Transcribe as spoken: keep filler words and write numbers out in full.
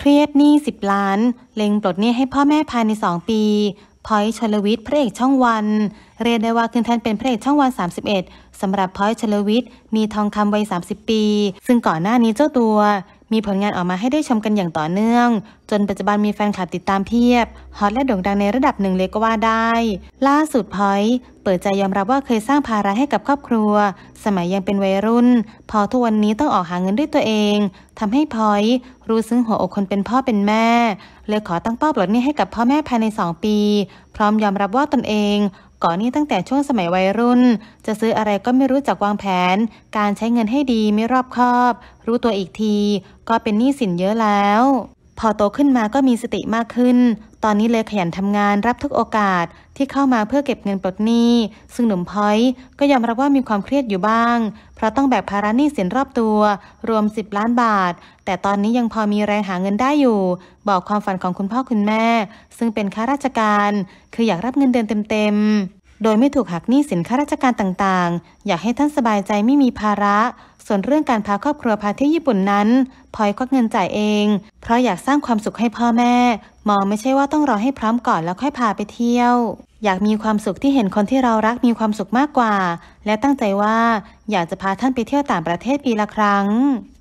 เครียดหนี้สิบล้านเล็งปลดหนี้ให้พ่อแม่ภายในสองปีพอยชลวิทย์พระเอกช่องวันเรียกได้ว่าขึ้นแท่นเป็นพระเอกช่องวันสามสิบเอ็ดสำหรับพอยชลวิทย์มีทองคำวัยสามสิบปีซึ่งก่อนหน้านี้เจ้าตัวมีผลงานออกมาให้ได้ชมกันอย่างต่อเนื่องจนปัจจุบันมีแฟนคลับติดตามเพียบฮอตและโด่งดังในระดับหนึ่งเลยก็ว่าได้ล่าสุดพอยเปิดใจยอมรับว่าเคยสร้างภาระให้กับครอบครัวสมัยยังเป็นวัยรุ่นพอทุกวันนี้ต้องออกหาเงินด้วยตัวเองทำให้พอยรู้ซึ้งหัวอกคนเป็นพ่อเป็นแม่เลยขอตั้งเป้าปลดหนี้ให้กับพ่อแม่ภายในสองปีพร้อมยอมรับว่าตนเองก่อนนี้ตั้งแต่ช่วงสมัยวัยรุ่นจะซื้ออะไรก็ไม่รู้จักวางแผนการใช้เงินให้ดีไม่รอบคอบรู้ตัวอีกทีก็เป็นหนี้สินเยอะแล้วพอโตขึ้นมาก็มีสติมากขึ้นตอนนี้เลยขยันทำงานรับทุกโอกาสที่เข้ามาเพื่อเก็บเงินปลดหนี้ซึ่งหนุ่มพอยก็ยอมรับว่ามีความเครียดอยู่บ้างเพราะต้องแบกภาระหนี้สินรอบตัวรวมสิบล้านบาทแต่ตอนนี้ยังพอมีแรงหาเงินได้อยู่บอกความฝันของคุณพ่อคุณแม่ซึ่งเป็นข้าราชการคืออยากรับเงินเดือนเต็มๆโดยไม่ถูกหักหนี้สินข้าราชการต่างๆอยากให้ท่านสบายใจไม่มีภาระส่วนเรื่องการพาครอบครัวพาเที่ยวญี่ปุ่นนั้นพลอยควักเงินจ่ายเองเพราะอยากสร้างความสุขให้พ่อแม่มองไม่ใช่ว่าต้องรอให้พร้อมก่อนแล้วค่อยพาไปเที่ยวอยากมีความสุขที่เห็นคนที่เรารักมีความสุขมากกว่าและตั้งใจว่าอยากจะพาท่านไปเที่ยวต่างประเทศปีละครั้ง